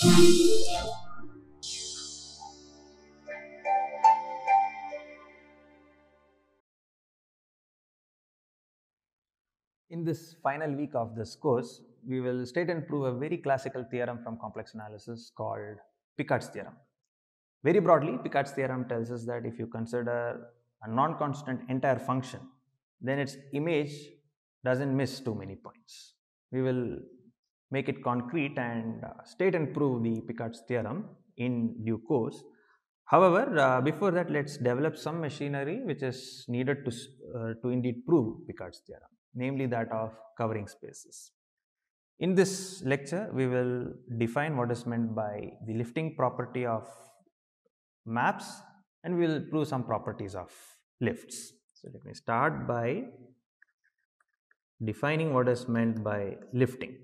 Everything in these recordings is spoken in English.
In this final week of this course, we will state and prove a very classical theorem from complex analysis called Picard's theorem. Very broadly, Picard's theorem tells us that if you consider a non-constant entire function, then its image doesn't miss too many points. We will make it concrete and state and prove the Picard's theorem in due course. However, before that, let's develop some machinery which is needed to indeed prove Picard's theorem, namely that of covering spaces. In this lecture, we will define what is meant by the lifting property of maps, and we will prove some properties of lifts. So let me start by defining what is meant by lifting.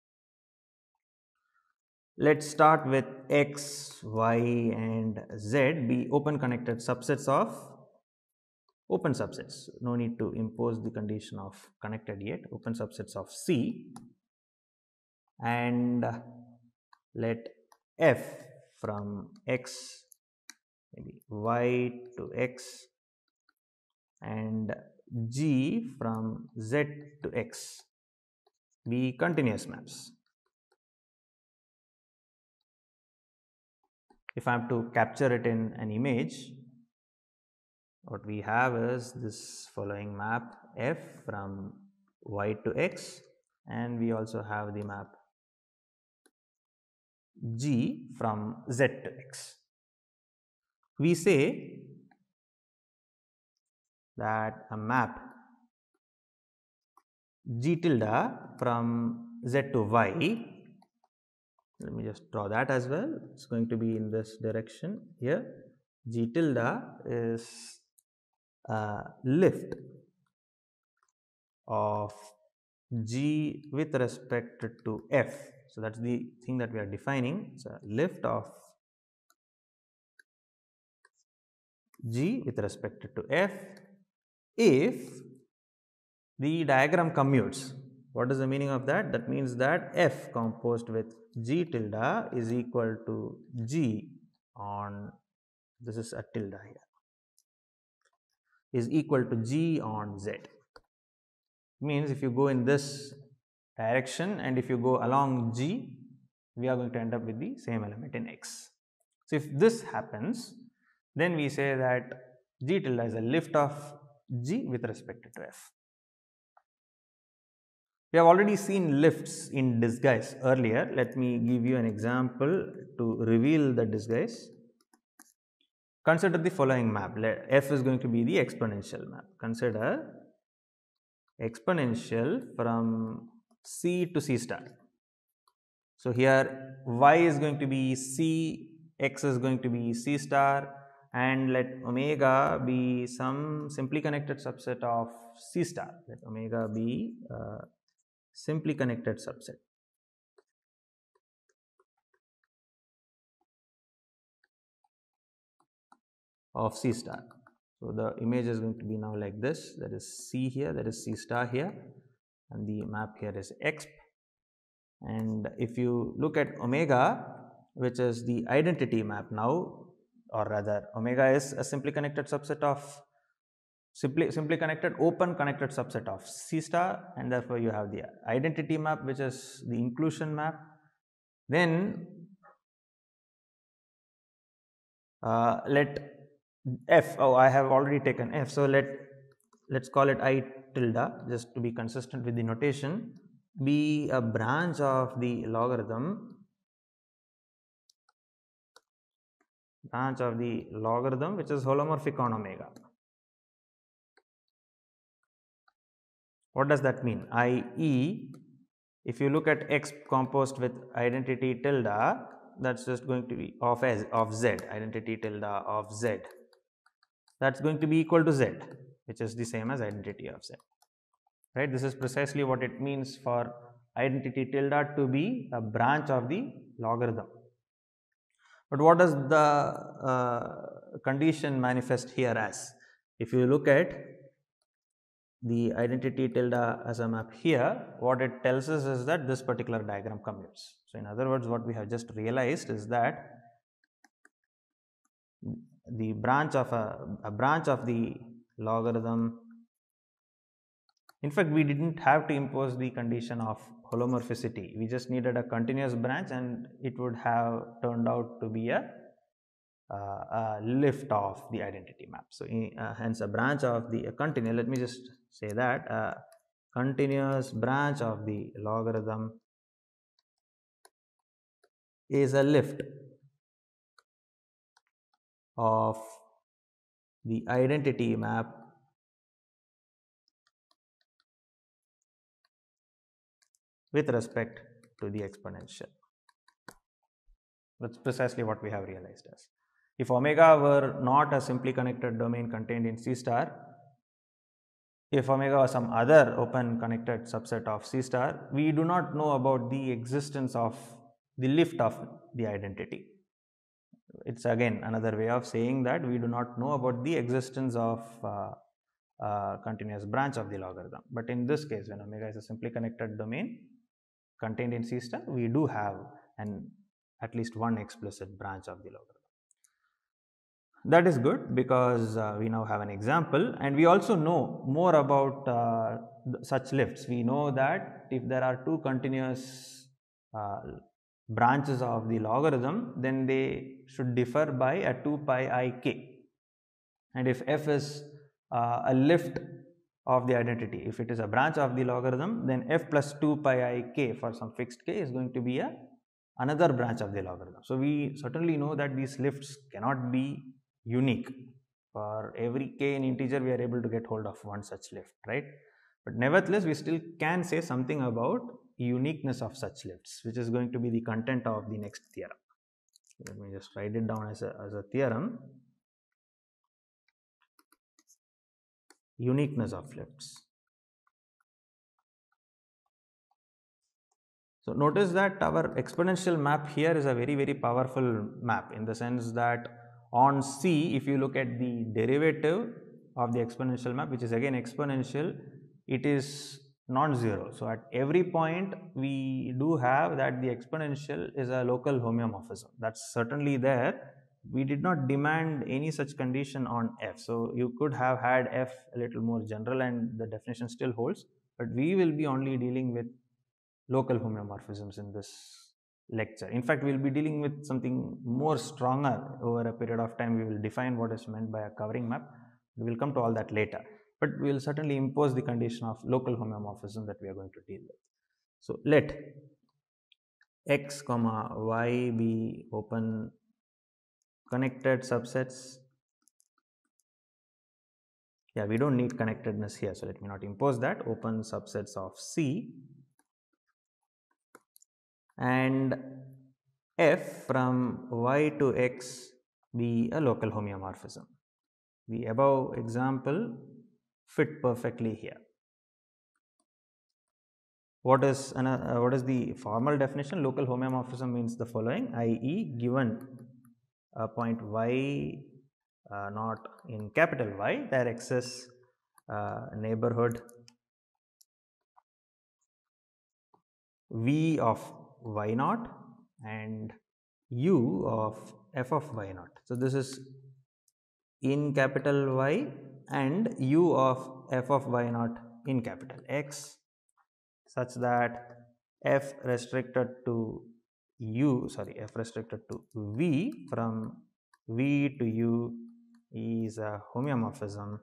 Let's start with x, y and z be open connected subsets of open subsets. No need to impose the condition of connected yet. Open subsets of C, and let f from x, maybe y to x, and g from z to x be continuous maps. If I have to capture it in an image, what we have is this following map f from y to x, and we also have the map g from z to x. We say that a map g tilde from z to y, let me just draw that as well, it's going to be in this direction here. G tilde is a lift of g with respect to f. So that's the thing that we are defining. It's a lift of g with respect to f if the diagram commutes. What is the meaning of that? That means that f composed with g tilde is equal to g on, this is a tilde here, is equal to g on z. Means if you go in this direction and if you go along g, we are going to end up with the same element in x. So if this happens, then we say that g tilde is a lift of g with respect to f. We have already seen lifts in disguise earlier. Let me give you an example to reveal the disguise. Consider the following map. F is going to be the exponential map. Consider exponential from C to C star. So here y is going to be C, x is going to be C star, and let omega be some simply connected subset of C star. Let omega be a simply connected subset of C star. So the image is going to be now like this. There is C here, there is C star here, and the map here is exp. And if you look at omega, which is the identity map now, or rather omega is a simply connected subset of simply connected open connected subset of C star, and therefore you have the identity map, which is the inclusion map. Then let f, oh I have already taken f, so let's call it I tilde just to be consistent with the notation, be a branch of the logarithm which is holomorphic on omega. What does that mean? I.e., if you look at x composed with identity tilde, that's just going to be of z, identity tilde of z, that's going to be equal to z, which is the same as identity of z, right? This is precisely what it means for identity tilde to be a branch of the logarithm. But what does the condition manifest here as? If you look at the identity tilde as a map here, what it tells us is that this particular diagram commutes. So, in other words, what we have just realized is that the branch of a branch of the logarithm, in fact, we didn't have to impose the condition of holomorphicity. We just needed a continuous branch and it would have turned out to be a lift of the identity map. So, hence a branch of the continuous, let me just say that continuous branch of the logarithm is a lift of the identity map with respect to the exponential. That's precisely what we have realized as. If omega were not a simply connected domain contained in C star, if omega was some other open connected subset of C star, we do not know about the existence of the lift of the identity. It's again another way of saying that we do not know about the existence of continuous branch of the logarithm. But in this case, when omega is a simply connected domain contained in C star, we do have at least one explicit branch of the logarithm. That is good because we now have an example, and we also know more about such lifts. We know that if there are two continuous branches of the logarithm, then they should differ by a 2 pi I k. And if f is a lift of the identity, if it is a branch of the logarithm, then f plus 2 pi I k for some fixed k is going to be another branch of the logarithm. So, we certainly know that these lifts cannot be unique. For every k in integer, we are able to get hold of one such lift, right? But nevertheless, we still can say something about uniqueness of such lifts, which is going to be the content of the next theorem. Let me just write it down as a theorem. Uniqueness of lifts. So, notice that our exponential map here is a very powerful map, in the sense that on C, if you look at the derivative of the exponential map, which is again exponential, it is non-zero. So, at every point we do have that the exponential is a local homeomorphism. That's certainly there. We did not demand any such condition on f. So, you could have had f a little more general and the definition still holds, but we will be only dealing with local homeomorphisms in this lecture. In fact, we will be dealing with something more stronger over a period of time. We will define what is meant by a covering map. We will come to all that later, but we will certainly impose the condition of local homeomorphism that we are going to deal with. So, let x comma y be open connected subsets. Yeah, we don't need connectedness here, so let me not impose that. Open subsets of C, and f from y to x be a local homeomorphism. The above example fit perfectly here. What is the formal definition? Local homeomorphism means the following, i.e., given a point y not in capital Y, there exists neighborhood v of y naught and u of f of y naught. So, this is in capital Y and u of f of y naught in capital X, such that f restricted to v from v to u is a homeomorphism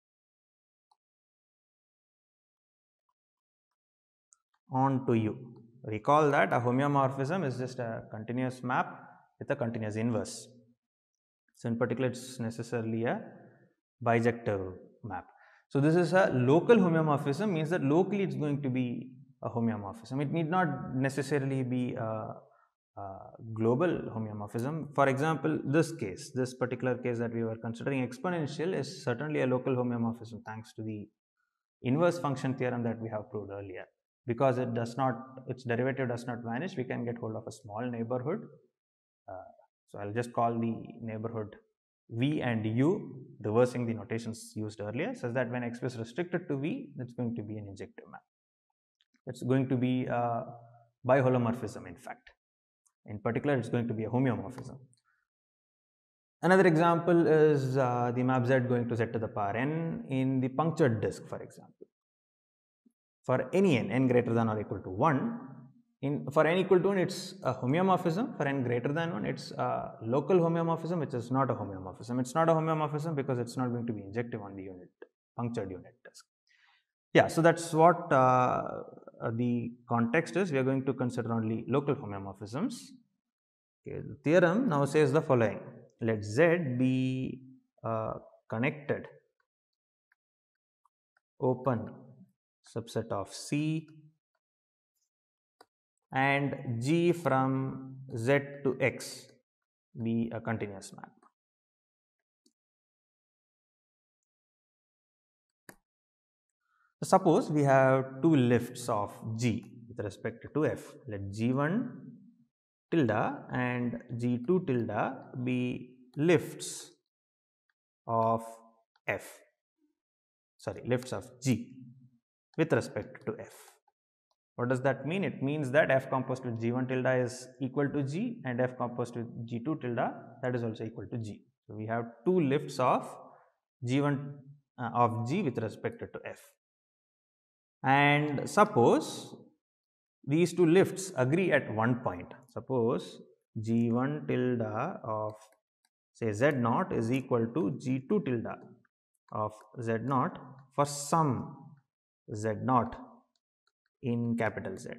on to u. Recall that a homeomorphism is just a continuous map with a continuous inverse. So, in particular, it is necessarily a bijective map. So, this is a local homeomorphism, means that locally it is going to be a homeomorphism. It need not necessarily be a global homeomorphism. For example, this particular case that we were considering, exponential, is certainly a local homeomorphism thanks to the inverse function theorem that we have proved earlier. Because its derivative does not vanish, we can get hold of a small neighborhood. So, I will just call the neighborhood V and U, reversing the notations used earlier, such that when X is restricted to V, it's going to be an injective map. It's going to be a biholomorphism, in fact. In particular, it's going to be a homeomorphism. Another example is the map Z going to Z to the power n in the punctured disk, for example. For any n greater than or equal to 1, for n equal to 1, it's a homeomorphism. For n greater than 1, it's a local homeomorphism, which is not a homeomorphism. It's not a homeomorphism because it's not going to be injective on the punctured unit disk. Yeah, so that's what the context is. We are going to consider only local homeomorphisms. Okay, the theorem now says the following. Let Z be a connected open subset of C and G from Z to X be a continuous map. Suppose we have two lifts of G with respect to F. Let G1 tilde and G2 tilde be lifts of F, lifts of G with respect to F. What does that mean? It means that F composed with G1 tilde is equal to G and F composed with G2 tilde, that is also equal to G. So we have two lifts of G1 of G with respect to F. And suppose these two lifts agree at one point. Suppose G1 tilde of say Z0 is equal to G2 tilde of Z0 for some Z0 in capital Z.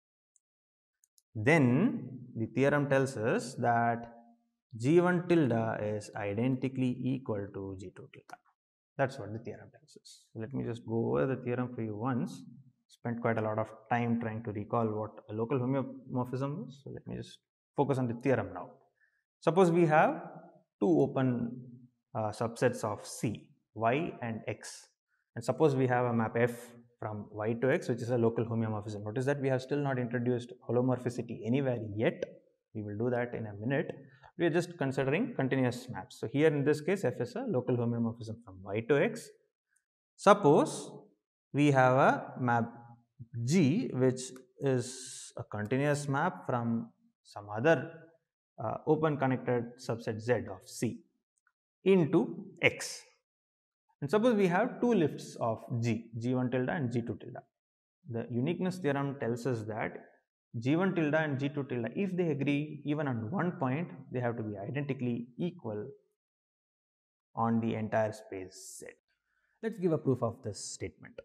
Then the theorem tells us that G1 tilde is identically equal to G2 tilde. That's what the theorem tells us. So let me just go over the theorem for you once. Spent quite a lot of time trying to recall what a local homeomorphism is. So let me just focus on the theorem now. Suppose we have two open subsets of C, Y and X. And suppose we have a map F from Y to X, which is a local homeomorphism. Notice that we have still not introduced holomorphicity anywhere yet. We will do that in a minute. We are just considering continuous maps. So here in this case, F is a local homeomorphism from Y to X. Suppose we have a map G, which is a continuous map from some other open connected subset Z of C into X. And suppose we have two lifts of G, G1 tilde and G2 tilde. The uniqueness theorem tells us that G1 tilde and G2 tilde, if they agree even on one point, they have to be identically equal on the entire space Z. Let's give a proof of this statement.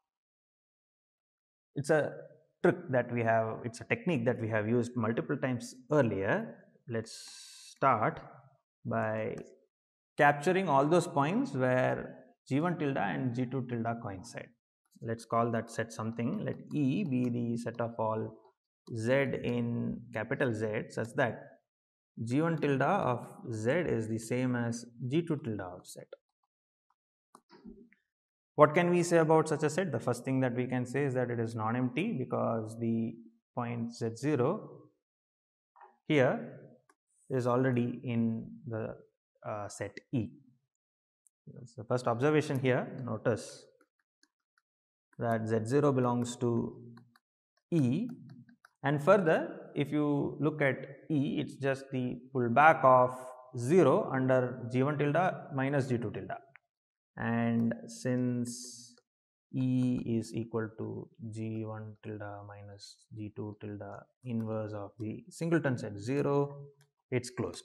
It's a trick that we have, it's a technique that we have used multiple times earlier. Let's start by capturing all those points where G1 tilde and G2 tilde coincide. Let's call that set something. Let E be the set of all Z in capital Z such that G1 tilde of Z is the same as G2 tilde of Z. What can we say about such a set? The first thing that we can say is that it is non-empty because the point Z0 here is already in the set E. That's the first observation here. Notice that Z0 belongs to E, and further if you look at E, it's just the pullback of 0 under G1 tilde minus G2 tilde, and since E is equal to G1 tilde minus G2 tilde inverse of the singleton set 0, it's closed.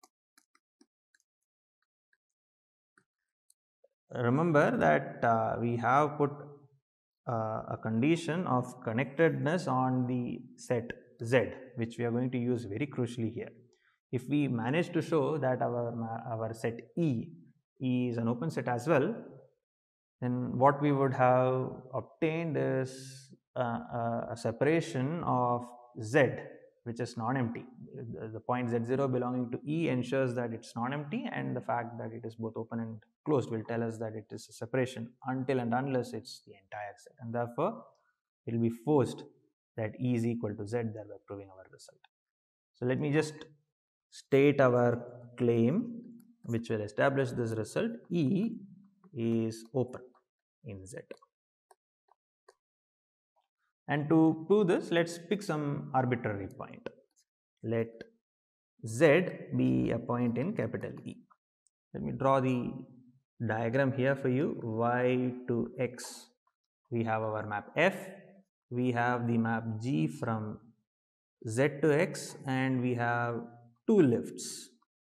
Remember that we have put a condition of connectedness on the set Z, which we are going to use very crucially here. If we manage to show that our set E is an open set as well, then what we would have obtained is a separation of Z, which is non-empty. The point Z0 belonging to E ensures that it's non-empty, and the fact that it is both open and closed will tell us that it is a separation until and unless it's the entire set, and therefore it will be forced that E is equal to Z, thereby proving our result. So let me just state our claim. which will establish this result, E is open in Z. And to prove this, let's pick some arbitrary point. Let Z be a point in capital E. Let me draw the diagram here for you. Y to X, we have our map F, we have the map G from Z to X, and we have two lifts,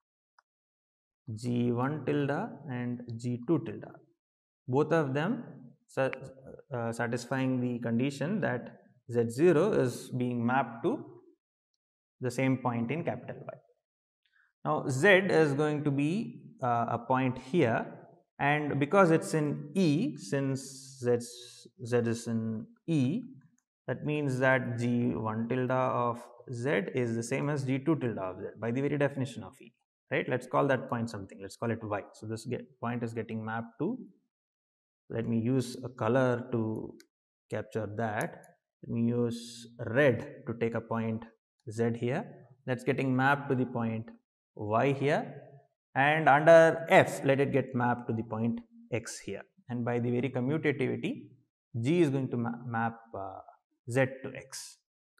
G1 tilde and G2 tilde. Both of them satisfying the condition that Z0 is being mapped to the same point in capital Y. Now Z is going to be a point here, and because it's in E, since Z is in E, that means that G1 tilde of Z is the same as G2 tilde of Z by the very definition of E, right? Let's call that point something. Let's call it Y. So this point is getting mapped to, let me use a color to capture that. Let me use red to take a point Z here. That's getting mapped to the point Y here, and under F, let it get mapped to the point X here. And by the very commutativity, G is going to map Z to X.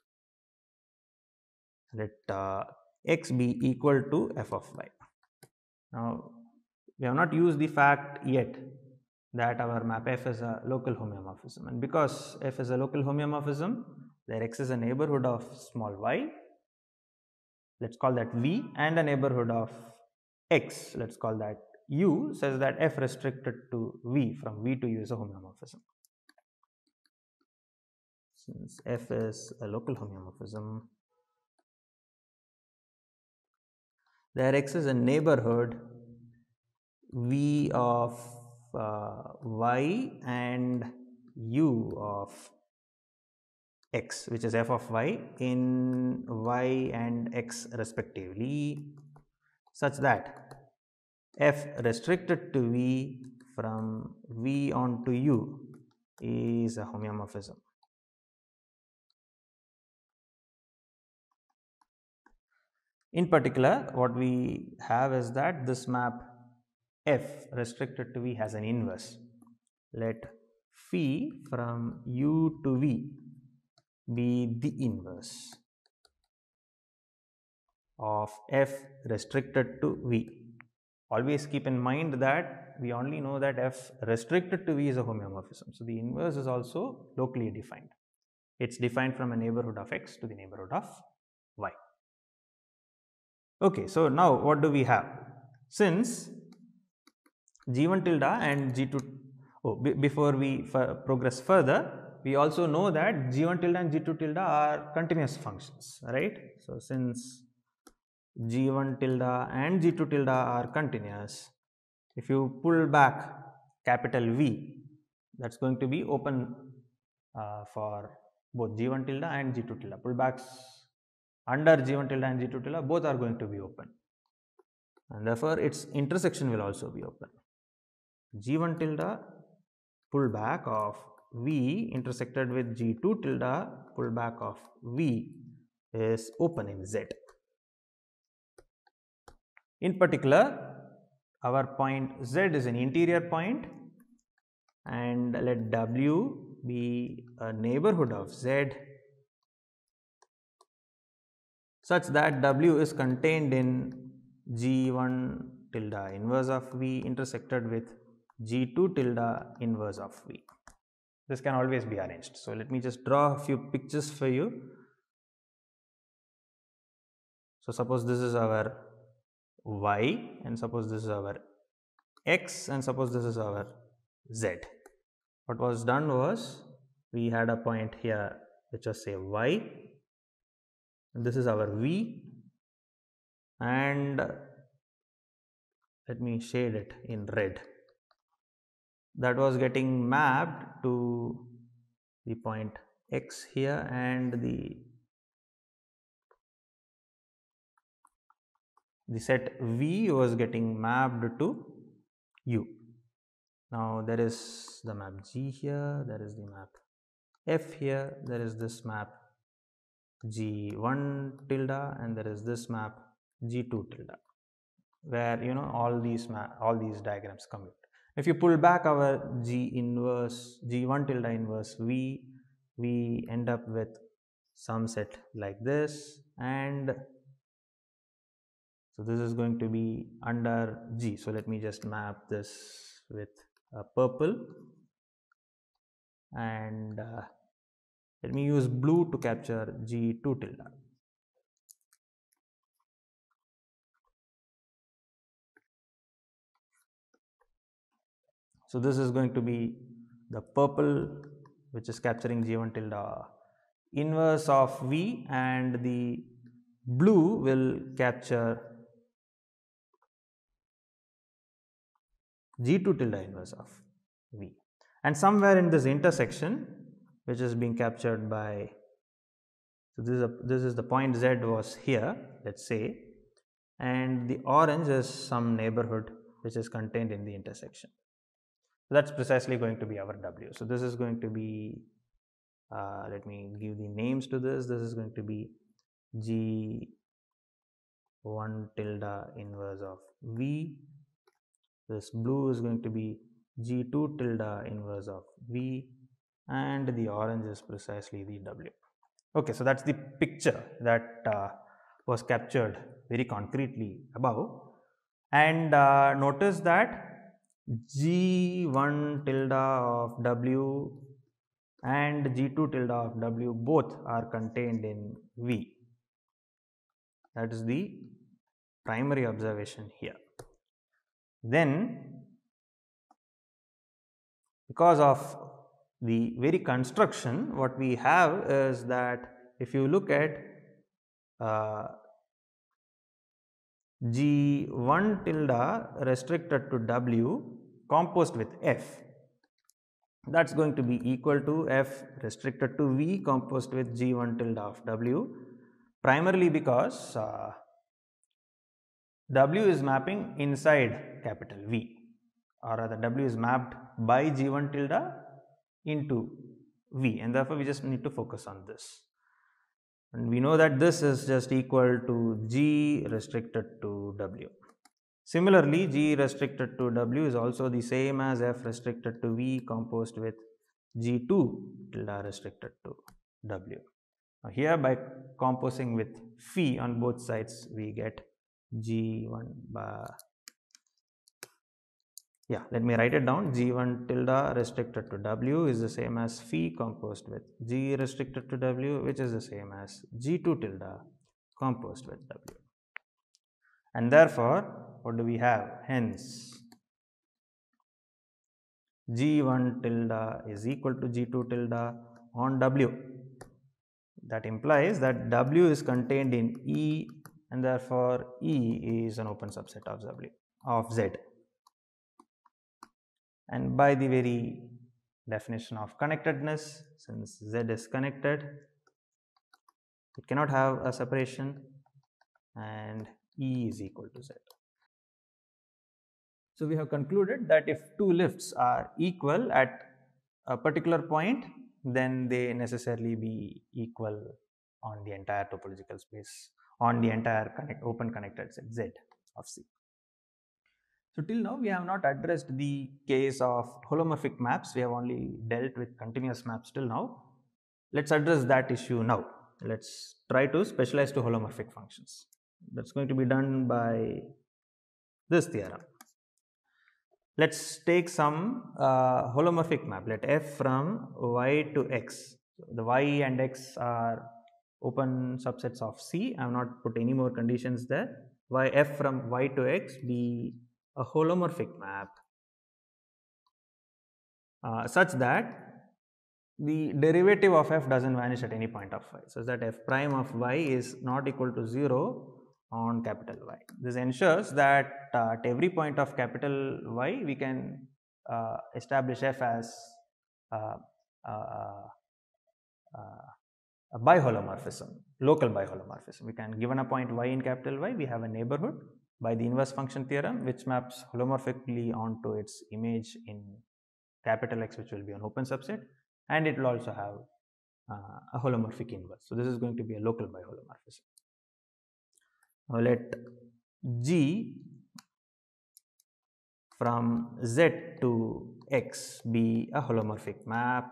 Let X be equal to F of Y. Now, we have not used the fact yet that our map F is a local homeomorphism, and because F is a local homeomorphism, there X is a neighborhood of small y, let's call that V, and a neighborhood of X, let's call that U, says that F restricted to V, from V to U is a homeomorphism. Since F is a local homeomorphism, there X is a neighborhood V of Y and U of X, which is F of Y in Y and X respectively, such that F restricted to V from V on to U is a homeomorphism. In particular, what we have is that this map F restricted to V has an inverse. Let phi from U to V be the inverse of F restricted to V. Always keep in mind that we only know that F restricted to V is a homeomorphism. So the inverse is also locally defined. It's defined from a neighborhood of X to the neighborhood of Y. Okay, so now what do we have? Since G1 tilde and G2, before we progress further, we also know that G1 tilde and G2 tilde are continuous functions, right? So since G1 tilde and G2 tilde are continuous, if you pull back capital V, that's going to be open for both G1 tilde and G2 tilde. Pullbacks under G1 tilde and G2 tilde both are going to be open, and therefore its intersection will also be open. G1 tilde pullback of V intersected with G2 tilde pullback of V is open in Z. In particular, our point Z is an interior point, and let W be a neighborhood of Z such that W is contained in G1 tilde inverse of V intersected with G2 tilde inverse of V. This can always be arranged. So let me just draw a few pictures for you. So suppose this is our Y, and suppose this is our X, and suppose this is our Z. What was done was, we had a point here which was say Y, and this is our V, and let me shade it in red. That was getting mapped to the point X here, and the set V was getting mapped to U. Now there is the map G here, there is the map F here, there is this map G1 tilde, and there is this map G2 tilde. where all these diagrams commute. If you pull back our G inverse, G1 tilde inverse V, we end up with some set like this, and so this is going to be under G. So let me just map this with purple, and let me use blue to capture G2 tilde. So this is going to be the purple, which is capturing G1 tilde inverse of V, and the blue will capture G2 tilde inverse of V. And somewhere in this intersection, which is being captured by, so this is the point Z was here, let's say, and the orange is some neighborhood which is contained in the intersection. So that's precisely going to be our W. So this is going to be, let me give the names to this. This is going to be G1 tilde inverse of V. This blue is going to be G2 tilde inverse of V, and the orange is precisely the W. Okay, so that's the picture that was captured very concretely above. And notice that G1 tilde of W and G2 tilde of W both are contained in V. That is the primary observation here. Then, because of the very construction, what we have is that if you look at G1 tilde restricted to W composed with F, that's going to be equal to F restricted to V composed with G1 tilde of W, primarily because W is mapping inside capital V, or rather W is mapped by G1 tilde into V, and therefore we just need to focus on this. And we know that this is just equal to G restricted to W. Similarly, G restricted to W is also the same as F restricted to V composed with G2 tilde restricted to W. Now here, by composing with phi on both sides, we get G1 by, let me write it down. G1 tilde restricted to W is the same as phi composed with G restricted to W, which is the same as G2 tilde composed with W. And therefore, what do we have? Hence, G1 tilde is equal to G2 tilde on W. That implies that W is contained in E, and therefore E is an open subset of W of Z. And by the very definition of connectedness, since Z is connected, it cannot have a separation, and E is equal to Z. So we have concluded that if two lifts are equal at a particular point, then they necessarily be equal on the entire topological space, on the entire open connected set Z of C. So till now we have not addressed the case of holomorphic maps. We have only dealt with continuous maps till now. Let's address that issue now. Let's try to specialize to holomorphic functions. That's going to be done by this theorem. Let's take some holomorphic map. Let f from y to x. So the y and x are open subsets of C. I have not put any more conditions there. Y f from y to x be a holomorphic map such that the derivative of f doesn't vanish at any point of y, such that f prime of y is not equal to 0 on capital Y. This ensures that at every point of capital Y we can establish f as a biholomorphism, local biholomorphism. We can, given a point y in capital Y, we have a neighborhood by the inverse function theorem which maps holomorphically onto its image in capital X, which will be an open subset, and it will also have a holomorphic inverse. So this is going to be a local biholomorphism. Now let G from Z to X be a holomorphic map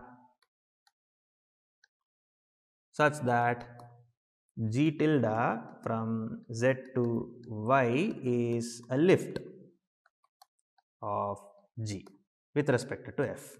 such that G tilde from Z to Y is a lift of G with respect to F.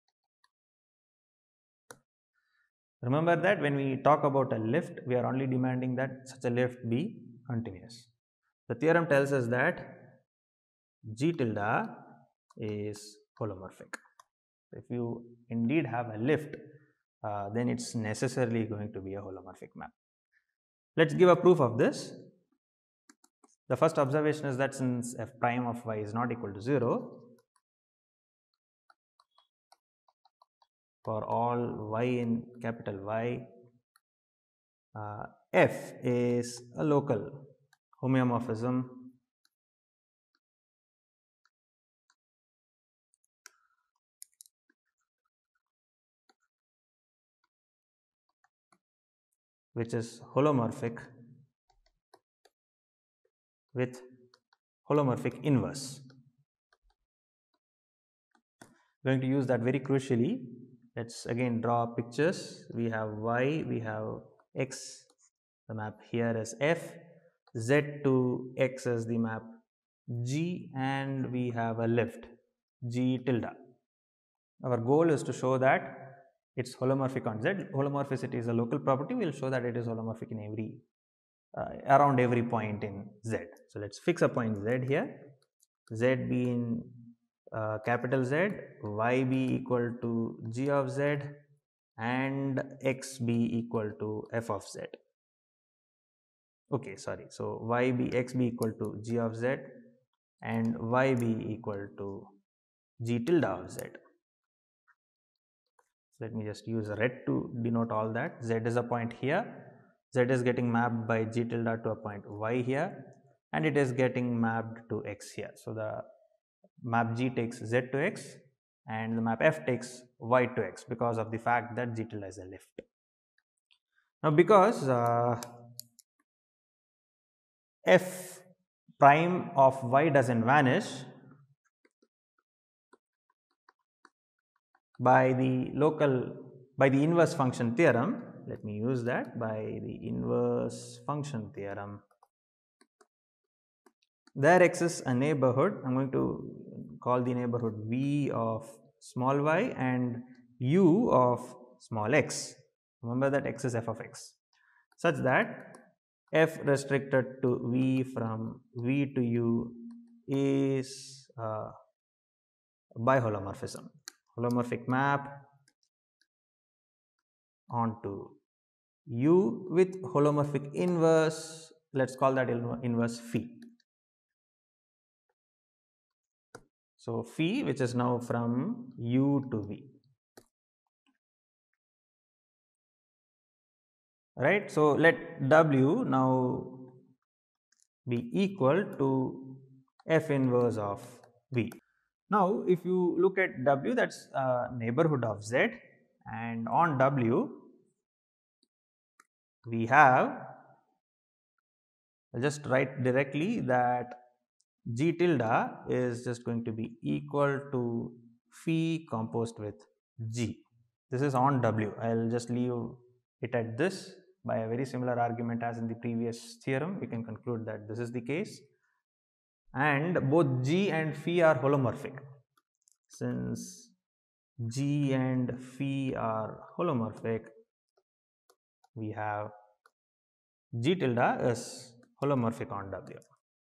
Remember that when we talk about a lift, we are only demanding that such a lift be continuous. The theorem tells us that G tilde is holomorphic. If you indeed have a lift, then it's necessarily going to be a holomorphic map. Let's give a proof of this. The first observation is that since f prime of y is not equal to 0, for all y in capital Y, f is a local homeomorphism which is holomorphic with holomorphic inverse. We are going to use that very crucially. Let's again draw pictures. We have y, we have x, the map here is f, z to x is the map g, and we have a lift g tilde. Our goal is to show that it's holomorphic on z. Holomorphicity is a local property. We will show that it is holomorphic in every around every point in z. So let's fix a point z here. Z be in capital Z, y be equal to g of z, and x be equal to f of z. Okay, sorry. So y be x be equal to g of z, and y be equal to g tilde of z. Let me just use red to denote all that. Z is a point here. Z is getting mapped by g tilde to a point y here, and it is getting mapped to x here. So the map G takes Z to X and the map F takes Y to X because of the fact that G tilde is a lift. Now, because F prime of Y doesn't vanish, by the inverse function theorem, let me use that, by the inverse function theorem, there exists a neighborhood. I'm going to call the neighborhood V of small y and U of small x. Remember that x is f of x, such that f restricted to V from V to U is biholomorphism, holomorphic map onto U with holomorphic inverse. Let's call that inverse phi. So phi, which is now from U to V, right? So let W now be equal to F inverse of V. Now, if you look at W, that's neighborhood of Z, and on W we have, I'll just write directly that G tilde is just going to be equal to phi composed with G. This is on W. I'll just leave it at this. By a very similar argument as in the previous theorem, we can conclude that this is the case. And both G and phi are holomorphic. Since G and phi are holomorphic, we have G tilde is holomorphic on W.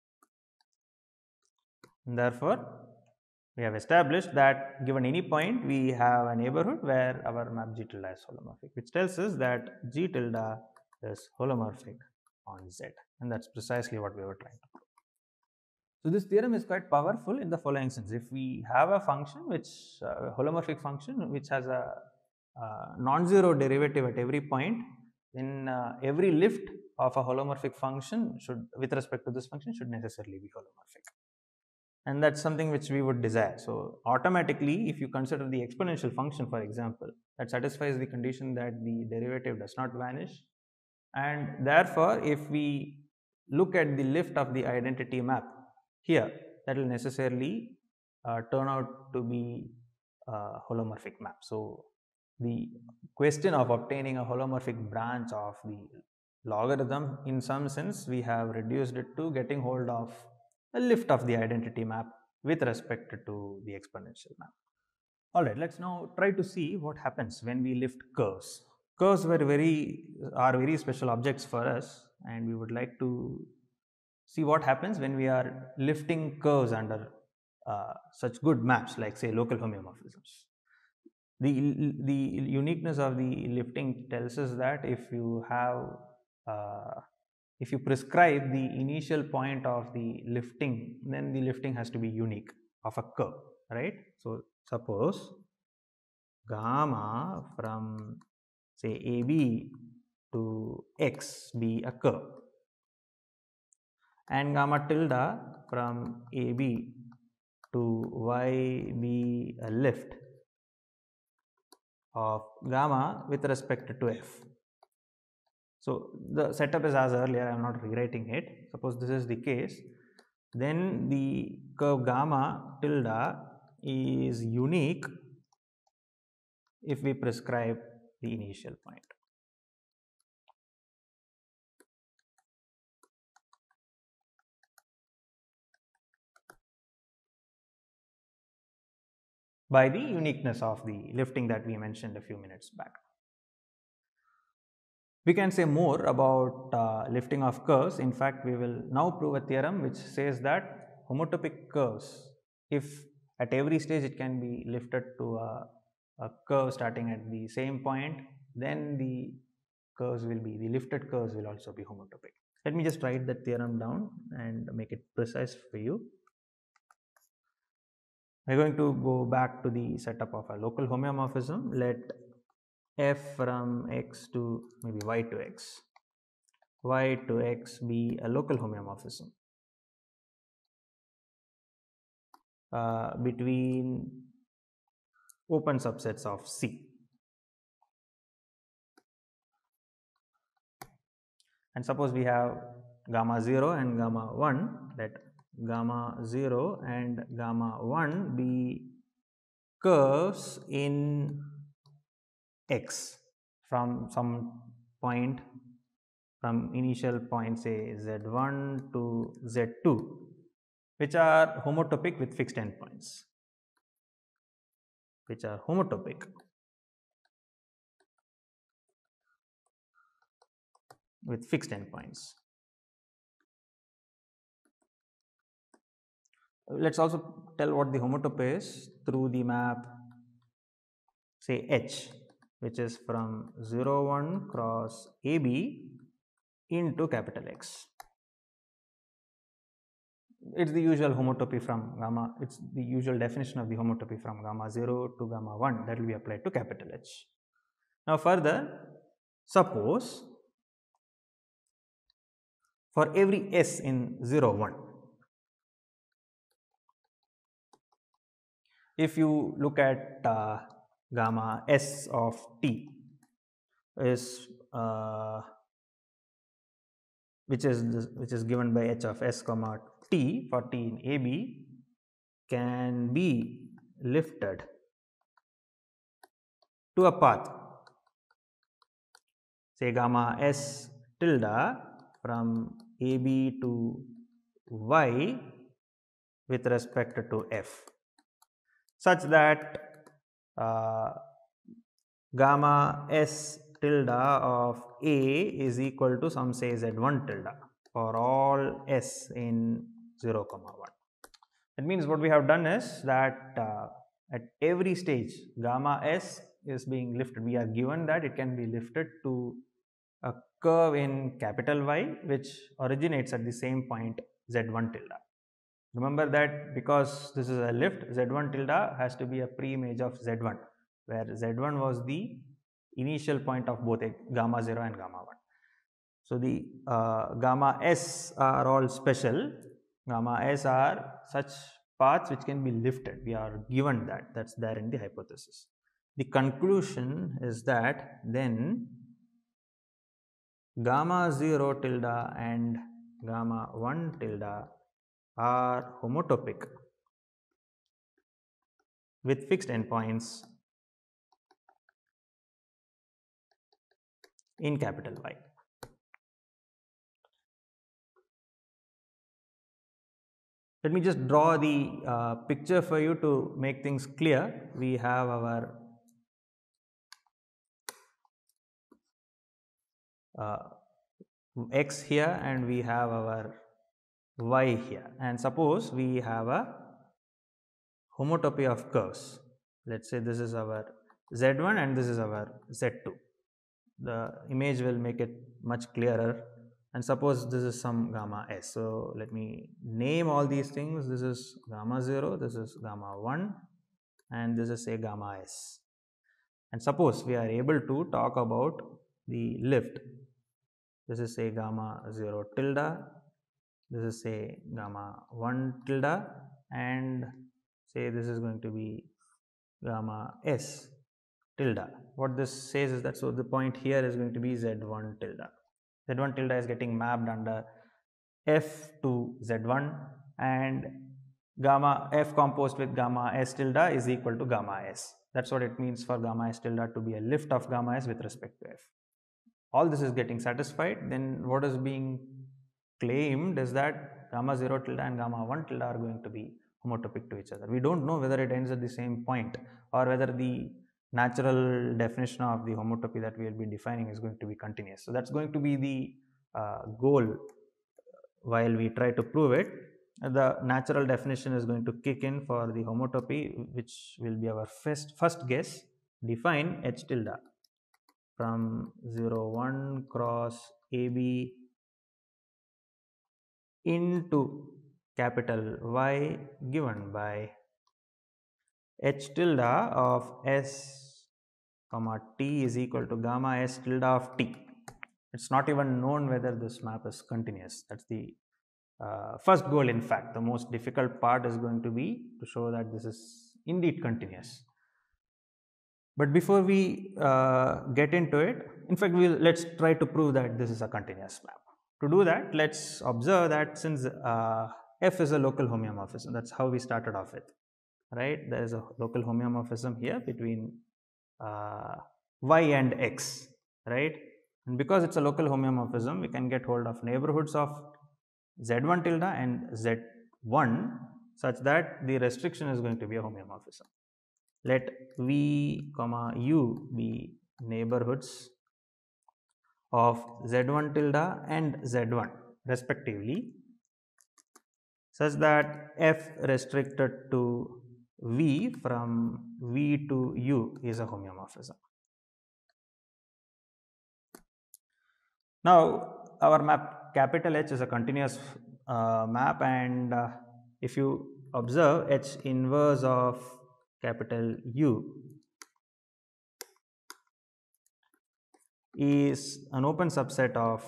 And therefore, we have established that given any point, we have a neighborhood where our map G tilde is holomorphic, which tells us that G tilde is holomorphic on Z, and that's precisely what we were trying to prove. So this theorem is quite powerful in the following sense. If we have a function which a holomorphic function which has a non-zero derivative at every point, then every lift of a holomorphic function should, with respect to this function, should necessarily be holomorphic. And that's something which we would desire. So automatically, if you consider the exponential function, for example, that satisfies the condition that the derivative does not vanish, and therefore if we look at the lift of the identity map here, that will necessarily turn out to be a holomorphic map. So the question of obtaining a holomorphic branch of the logarithm, in some sense we have reduced it to getting hold of a lift of the identity map with respect to the exponential map. Alright, let's now try to see what happens when we lift curves. Curves are very special objects for us, and we would like to see what happens when we are lifting curves under such good maps like, say, local homeomorphisms. The uniqueness of the lifting tells us that if you prescribe the initial point of the lifting, then the lifting has to be unique of a curve, right? So suppose gamma from, say, AB to X be a curve, and gamma tilde from AB to Y be a lift of gamma with respect to F. So the setup is as earlier, I am not rewriting it. Suppose this is the case, then the curve gamma tilde is unique if we prescribe the initial point. By the uniqueness of the lifting that we mentioned a few minutes back. We can say more about lifting of curves. In fact, we will now prove a theorem which says that homotopic curves, if at every stage it can be lifted to a curve starting at the same point, then the lifted curves will also be homotopic. Let me just write that theorem down and make it precise for you. We're going to go back to the setup of a local homeomorphism. Let f from x to maybe y to x be a local homeomorphism between open subsets of C. And suppose we have gamma 0 and gamma 1, let gamma 0 and gamma 1 be curves in X from some point, from initial point, say Z1 to Z2, which are homotopic with fixed endpoints, Let's also tell what the homotope is through the map, say H, which is from 0, 1 cross AB into capital X. It's the usual homotopy from gamma, it's the usual definition of the homotopy from gamma 0 to gamma 1 that will be applied to capital H. Now further, suppose for every S in 0, 1, if you look at gamma S of t is which is given by h of s comma t for t in AB, can be lifted to a path, say gamma s tilde from AB to Y with respect to F, such that gamma s tilde of A is equal to some, say, Z1 tilde for all S in 0, 1. That means what we have done is that at every stage gamma s is being lifted. We are given that it can be lifted to a curve in capital Y which originates at the same point Z1 tilde. Remember that because this is a lift, Z1 tilde has to be a pre-image of Z1, where Z1 was the initial point of both gamma 0 and gamma 1. So the gamma s are all special. Gamma s are such paths which can be lifted. We are given that, that's there in the hypothesis. The conclusion is that then gamma 0 tilde and gamma 1 tilde are homotopic with fixed endpoints in capital Y. Let me just draw the picture for you to make things clear. We have our x here and we have our y here, and suppose we have a homotopy of curves. Let's say this is our z1 and this is our z2. The image will make it much clearer, and suppose this is some gamma s. So let me name all these things. This is gamma 0, this is gamma 1, and this is say gamma s. And suppose we are able to talk about the lift. This is say gamma 0 tilde, this is say gamma 1 tilde, and say this is going to be gamma s tilde. What this says is that, so the point here is going to be z1 tilde. Z1 tilde is getting mapped under f to z1, and gamma f composed with gamma s tilde is equal to gamma s. That's what it means for gamma s tilde to be a lift of gamma s with respect to f. All this is getting satisfied. Then what is being claimed is that gamma 0 tilde and gamma 1 tilde are going to be homotopic to each other. We don't know whether it ends at the same point or whether the natural definition of the homotopy that we will be defining is going to be continuous. So that's going to be the goal while we try to prove it. The natural definition is going to kick in for the homotopy, which will be our first guess. Define h tilde from 0 1 cross AB into capital Y given by h tilde of s comma t is equal to gamma s tilde of t. It's not even known whether this map is continuous. That's the first goal. In fact, the most difficult part is going to be to show that this is indeed continuous. But before we get into it, in fact, let's try to prove that this is a continuous map. To do that, let's observe that since f is a local homeomorphism, that's how we started off with, right? There is a local homeomorphism here between y and x, right? And because it's a local homeomorphism, we can get hold of neighborhoods of z1 tilde and z1 such that the restriction is going to be a homeomorphism. Let v comma u be neighborhoods of z1 tilde and z1 respectively, such that f restricted to v from v to u is a homeomorphism. Now our map capital H is a continuous map, and if you observe H inverse of capital U is an open subset of,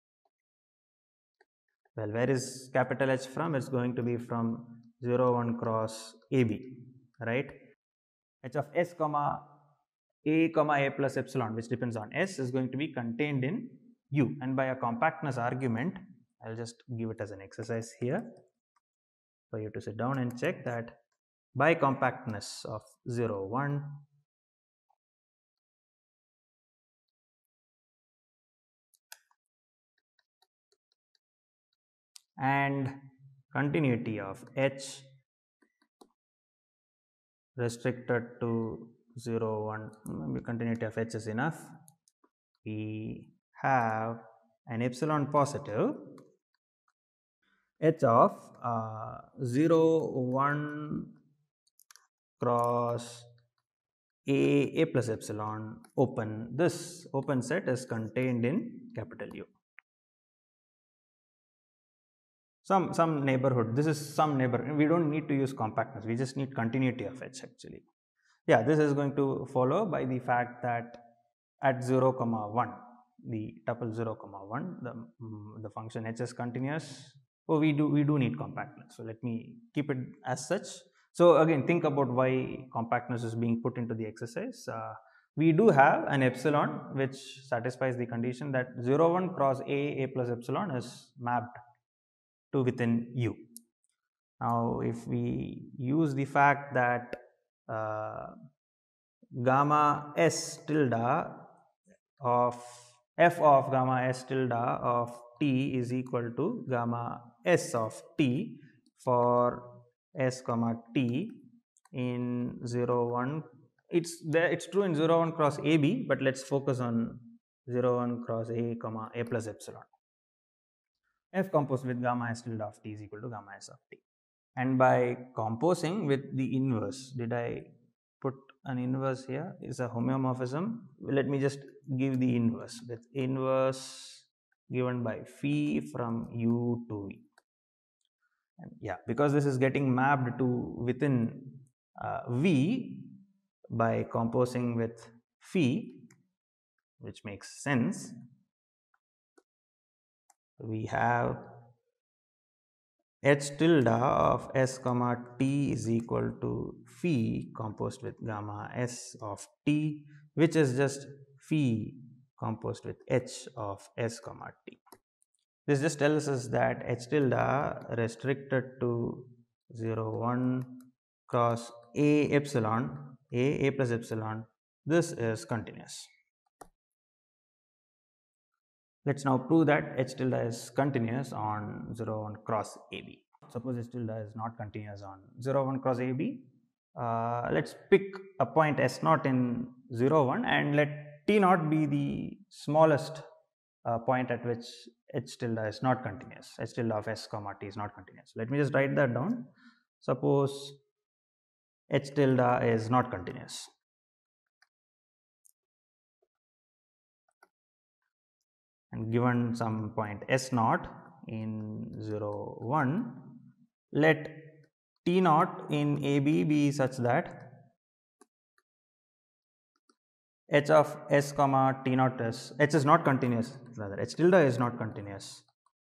well, where is capital H from? It's going to be from 0 1 cross AB, right? H of s comma a plus epsilon, which depends on s, is going to be contained in U, and by a compactness argument, I'll just give it as an exercise here for you to sit down and check that by compactness of 0 1 and continuity of H restricted to 0 1, maybe continuity of H is enough, we have an epsilon positive H of 0 1 cross a plus epsilon open. This open set is contained in capital U. Some neighborhood, this is some neighborhood. We don't need to use compactness, we just need continuity of H actually. Yeah, this is going to follow by the fact that at 0 comma 1, the tuple 0 comma 1, the function H is continuous. Oh, we do need compactness, so let me keep it as such. So again, think about why compactness is being put into the exercise. We do have an epsilon which satisfies the condition that 0 1 cross a plus epsilon is mapped to within U. Now if we use the fact that gamma s tilde of f of gamma s tilde of t is equal to gamma s of t for s comma t in 0 1. It's true in 0 1 cross AB, but let's focus on 0 1 cross A comma A plus epsilon. F composed with gamma s tilde of t is equal to gamma s of t. And by composing with the inverse, did I put an inverse here? Is a homeomorphism. Let me just give the inverse with inverse given by phi from u to v. And yeah, because this is getting mapped to within v by composing with phi, which makes sense, we have h tilde of s comma t is equal to phi composed with gamma s of t, which is just phi composed with h of s comma t. This just tells us that h tilde restricted to 0 1 cross a epsilon, a plus epsilon, this is continuous. Let's now prove that h tilde is continuous on 0 1 cross AB. Suppose h tilde is not continuous on 0 1 cross AB. Let's pick a point s naught in 0 1 and let t naught be the smallest point at which h tilde is not continuous. H tilde of s comma t is not continuous. Let me just write that down. Suppose h tilde is not continuous. And given some point s naught in 0 1, let t naught in AB be such that h of s comma t naught is, h is not continuous, rather h tilde is not continuous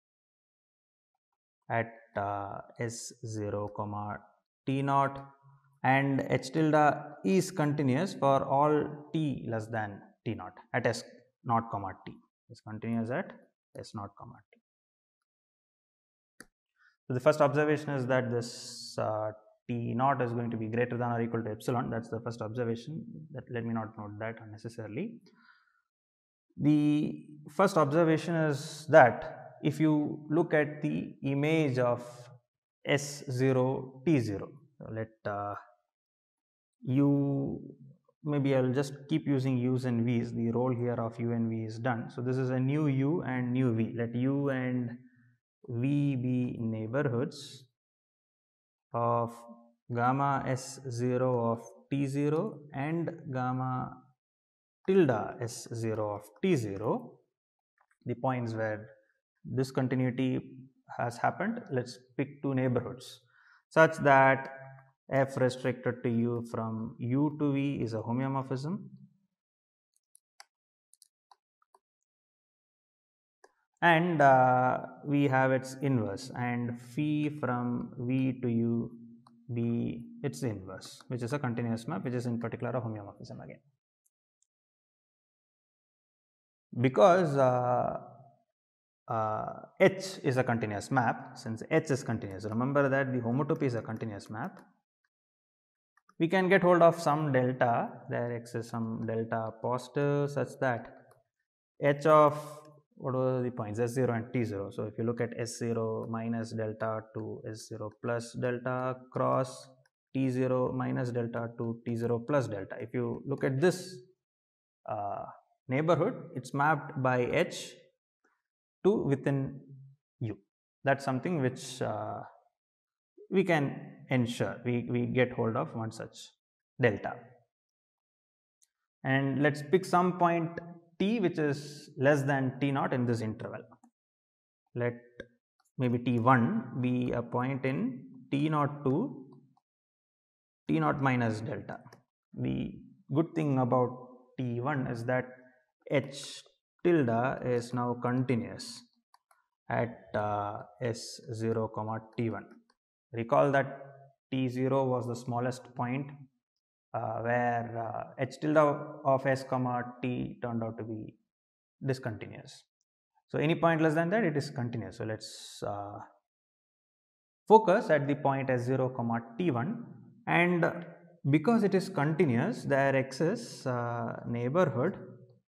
at s0 comma t naught, and h tilde is continuous for all t less than t naught at s naught comma t. Is continuous at s naught comma t. So the first observation is that this t naught is going to be greater than or equal to epsilon. That's the first observation. Let me not note that unnecessarily. The first observation is that if you look at the image of S0 T0, so let u, maybe I'll just keep using u's and v's. The role here of u and v is done. So this is a new u and new v. Let u and v be neighborhoods of gamma S0 of T0 and gamma tilde S0 of T0, the points where discontinuity has happened. Let's pick two neighborhoods such that f restricted to u from u to v is a homeomorphism, and we have its inverse, and phi from v to u be its inverse, which is a continuous map, which is in particular a homeomorphism again. Because H is a continuous map, since H is continuous, remember that the homotopy is a continuous map, we can get hold of some delta, there x is some delta positive such that H of, what were the points, S0 and T0. So if you look at S0 minus delta to S0 plus delta cross T0 minus delta to T0 plus delta, if you look at this neighborhood, it's mapped by H to within U. That's something which we can ensure, we get hold of one such delta. And let's pick some point t which is less than t naught in this interval. Let maybe t1 be a point in t naught to t naught minus delta. The good thing about t1 is that h tilde is now continuous at s0 comma t1. Recall that t0 was the smallest point where h tilde of s comma t turned out to be discontinuous. So any point less than that, it is continuous. So let's focus at the point s0 comma t1, and because it is continuous, their x-is neighborhood,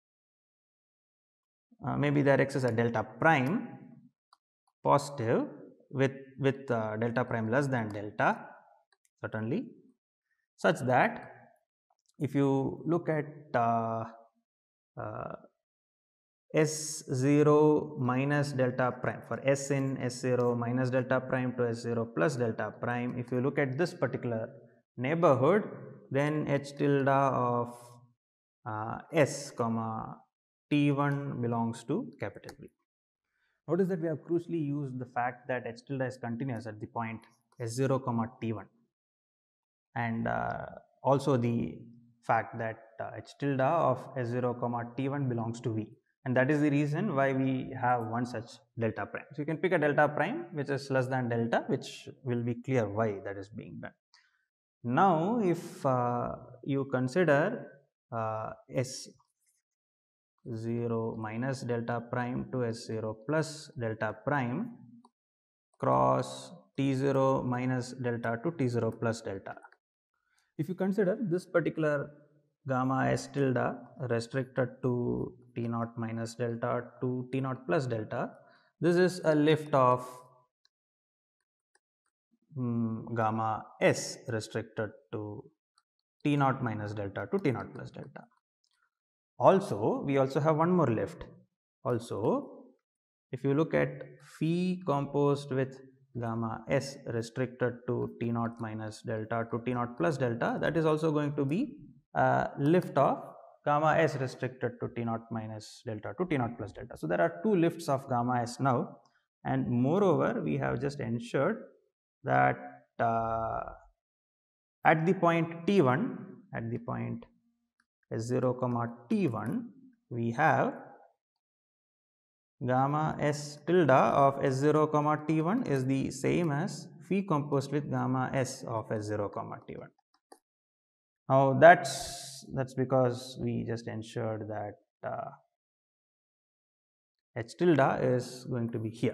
maybe their x is a delta prime positive with delta prime less than delta, certainly, such that if you look at S0 minus delta prime, for S in S0 minus delta prime to S0 plus delta prime, if you look at this particular neighborhood, then H tilde of S comma T1 belongs to capital V. Notice that we have crucially used the fact that H tilde is continuous at the point S0 comma T1, and also the fact that H tilde of S0 comma T1 belongs to V, and that is the reason why we have one such delta prime. So you can pick a delta prime which is less than delta, which will be clear why that is being done. Now if you consider S0 minus delta prime to S0 plus delta prime cross T0 minus delta to T0 plus delta. If you consider this particular gamma S tilde restricted to T0 minus delta to T0 plus delta, this is a lift of gamma S restricted to T0 minus delta to T0 plus delta. Also, we also have one more lift. Also, if you look at phi composed with gamma S restricted to T0 minus delta to T0 plus delta, that is also going to be a lift of gamma S restricted to T0 minus delta to T0 plus delta. So there are two lifts of gamma S now, and moreover we have just ensured that at the point T1, at the point S0 comma T1, we have gamma S tilde of S0 comma T1 is the same as phi composed with gamma S of S0 comma T1. Now that's because we just ensured that H tilde is going to be here.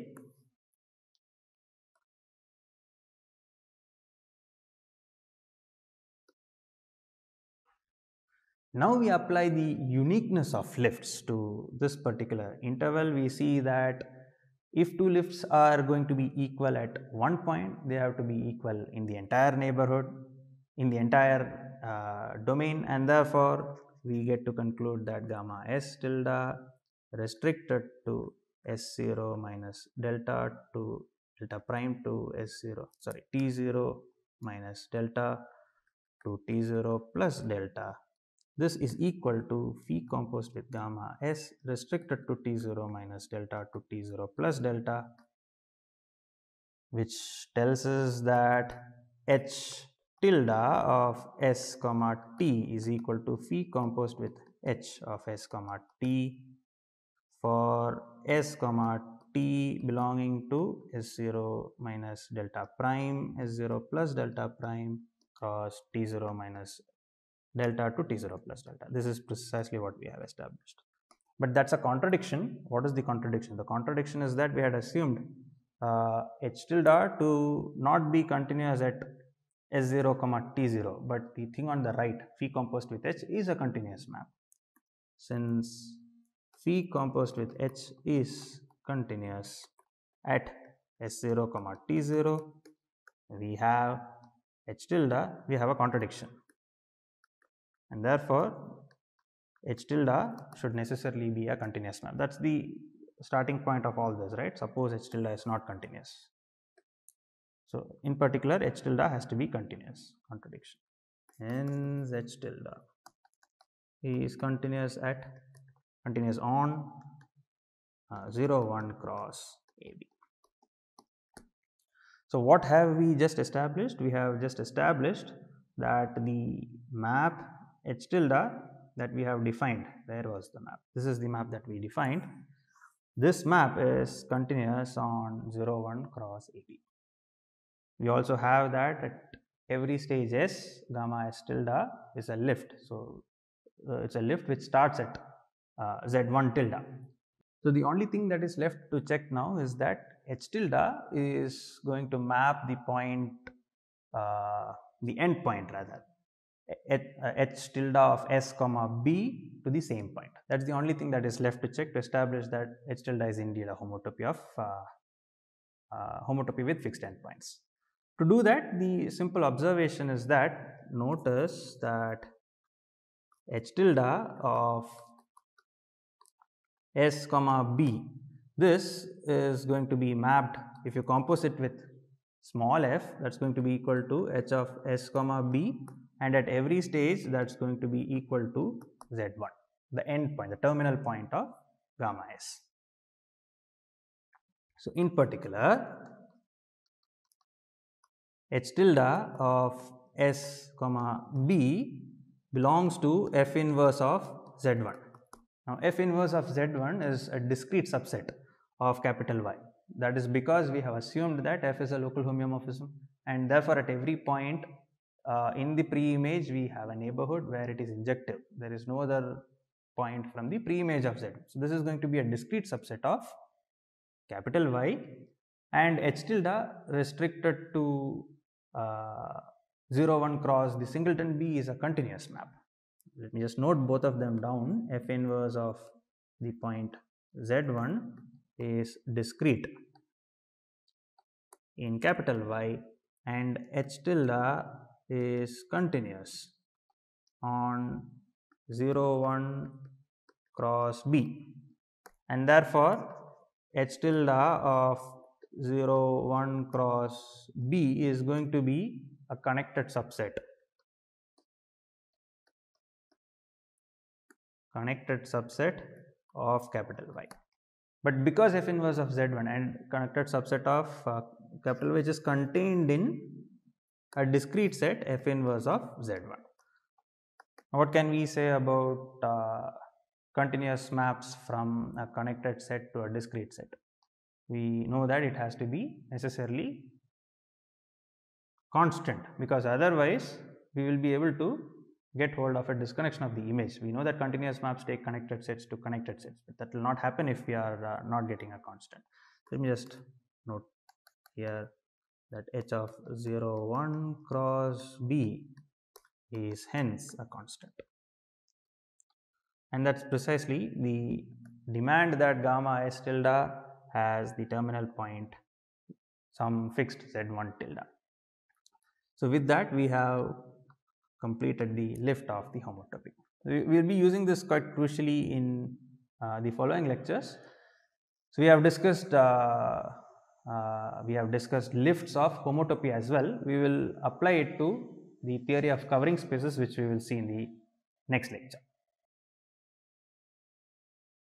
Now we apply the uniqueness of lifts to this particular interval. We see that if two lifts are going to be equal at one point, they have to be equal in the entire neighborhood, in the entire domain, and therefore we get to conclude that gamma S tilde restricted to S0 minus delta to delta prime to S0, sorry, T0 minus delta to T0 plus delta. This is equal to phi composed with gamma S restricted to T0 minus delta to T0 plus delta, which tells us that H tilde of S comma T is equal to phi composed with H of S comma T for S comma T belonging to S0 minus delta prime, S0 plus delta prime cross T0 minus delta to T0 plus delta. This is precisely what we have established. But that's a contradiction. What is the contradiction? The contradiction is that we had assumed H tilde to not be continuous at S0 comma T0, but the thing on the right, phi composed with H, is a continuous map. Since phi composed with H is continuous at S0 comma T0, we have H tilde, we have a contradiction, and therefore H tilde should necessarily be a continuous map. That's the starting point of all this, right? Suppose H tilde is not continuous. So in particular, H tilde has to be continuous. Contradiction. Hence H tilde is continuous on 0, 1 cross AB. So what have we just established? We have just established that the map H tilde that we have defined, where was the map? This is the map that we defined. This map is continuous on 0, 1 cross AB. We also have that at every stage S, gamma S tilde is a lift. So it's a lift which starts at Z1 tilde. So the only thing that is left to check now is that H tilde is going to map the point, the end point rather, h tilde of s comma b to the same point. That's the only thing that is left to check to establish that h tilde is indeed a homotopy of homotopy with fixed endpoints. To do that, the simple observation is that notice that h tilde of s comma b, this is going to be mapped, if you compose it with small f, that's going to be equal to h of s comma b, and at every stage that's going to be equal to z1, the end point, the terminal point of gamma s. So in particular, h tilde of s comma b belongs to f inverse of z1. Now f inverse of z1 is a discrete subset of capital Y. That is because we have assumed that f is a local homeomorphism, and therefore at every point in the pre-image we have a neighborhood where it is injective. There is no other point from the pre-image of z. So this is going to be a discrete subset of capital Y, and h tilde restricted to 0, 1 cross the singleton B is a continuous map. Let me just note both of them down. F inverse of the point z1 is discrete in capital Y, and h tilde is continuous on 0, 1 cross B, and therefore h tilde of 0, 1 cross B is going to be a connected subset of capital Y. But because f inverse of z1 and connected subset of capital Y is contained in a discrete set f inverse of z1. What can we say about continuous maps from a connected set to a discrete set? We know that it has to be necessarily constant, because otherwise we will be able to get hold of a disconnection of the image. We know that continuous maps take connected sets to connected sets, but that will not happen if we are not getting a constant. Let me just note here that h of 0, 1 cross B is hence a constant, and that's precisely the demand that gamma s tilde has the terminal point some fixed z1 tilde. So with that we have completed the lift of the homotopy. We will be using this quite crucially in the following lectures. So we have discussed lifts of homotopy as well. We will apply it to the theory of covering spaces, which we will see in the next lecture.